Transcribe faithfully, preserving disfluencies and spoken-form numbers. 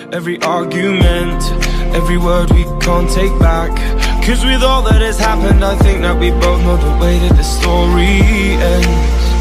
every argument, every word we can't take back. Cause with all that has happened, I think that we both know the way that the story ends.